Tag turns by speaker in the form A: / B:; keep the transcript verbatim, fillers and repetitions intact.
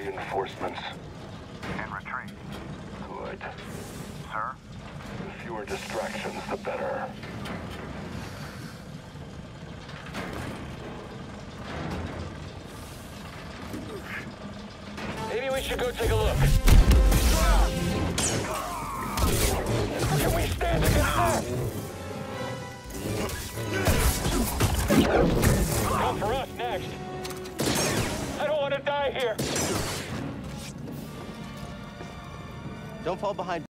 A: Reinforcements.
B: In retreat.
A: Good.
B: Sir?
A: The fewer distractions, the better.
C: Maybe we should go take a look. How can we stand against that? Come for us next. I don't want to die here.
D: Don't fall behind.